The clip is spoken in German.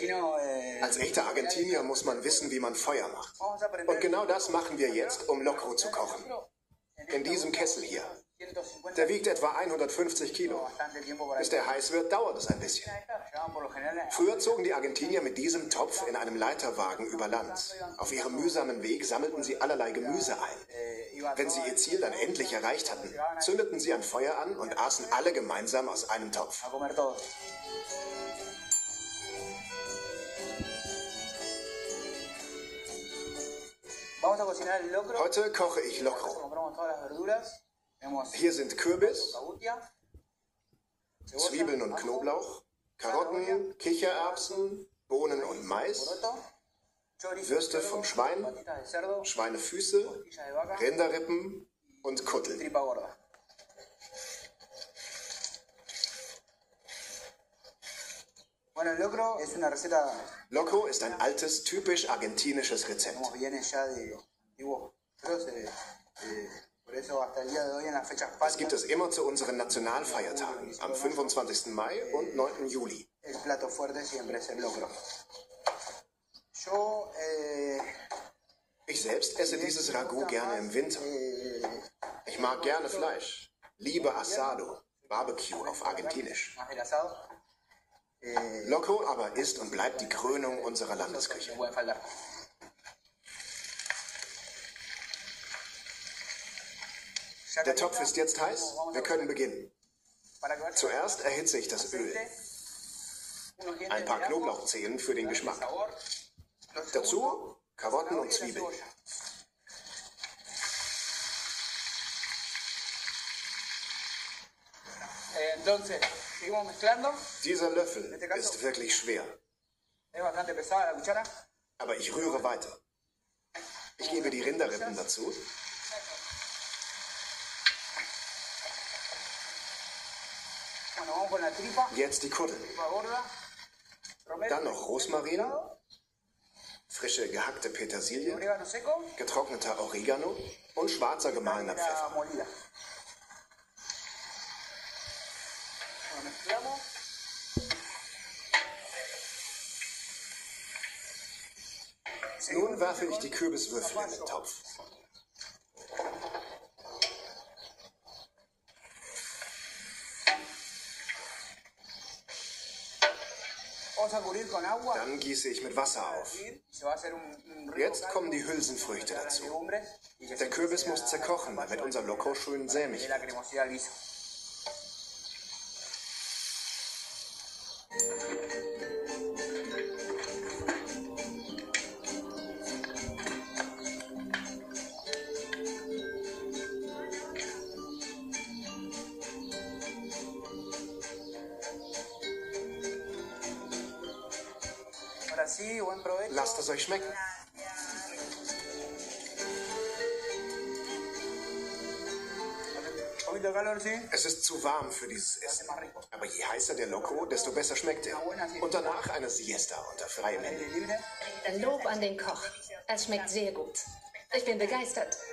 Als echter Argentinier muss man wissen, wie man Feuer macht. Und genau das machen wir jetzt, um Locro zu kochen. In diesem Kessel hier. Der wiegt etwa 150 Kilo. Bis der heiß wird, dauert es ein bisschen. Früher zogen die Argentinier mit diesem Topf in einem Leiterwagen über Land. Auf ihrem mühsamen Weg sammelten sie allerlei Gemüse ein. Wenn sie ihr Ziel dann endlich erreicht hatten, zündeten sie ein Feuer an und aßen alle gemeinsam aus einem Topf. Heute koche ich Locro. Hier sind Kürbis, Zwiebeln und Knoblauch, Karotten, Kichererbsen, Bohnen und Mais, Würste vom Schwein, Schweinefüße, Rinderrippen und Kutteln. Locro ist ein altes, typisch argentinisches Rezept. Das gibt es immer zu unseren Nationalfeiertagen, am 25. Mai und 9. Juli. Ich selbst esse dieses Ragout gerne im Winter. Ich mag gerne Fleisch, liebe Asado, Barbecue auf Argentinisch. Locro aber ist und bleibt die Krönung unserer Landesküche. Der Topf ist jetzt heiß. Wir können beginnen. Zuerst erhitze ich das Öl. Ein paar Knoblauchzehen für den Geschmack. Dazu Karotten und Zwiebeln. Dieser Löffel ist wirklich schwer. Aber ich rühre weiter. Ich gebe die Rinderrippen dazu. Jetzt die Kutteln. Dann noch Rosmarin, frische gehackte Petersilie, getrockneter Oregano und schwarzer gemahlener Pfeffer. Nun werfe ich die Kürbiswürfel in den Topf. Dann gieße ich mit Wasser auf. Jetzt kommen die Hülsenfrüchte dazu. Der Kürbis muss zerkochen, damit unser Locro schön sämig wird. Lasst es euch schmecken. Es ist zu warm für dieses Essen. Aber je heißer der Locro, desto besser schmeckt er. Und danach eine Siesta unter freiem Himmel. Lob an den Koch. Es schmeckt sehr gut. Ich bin begeistert.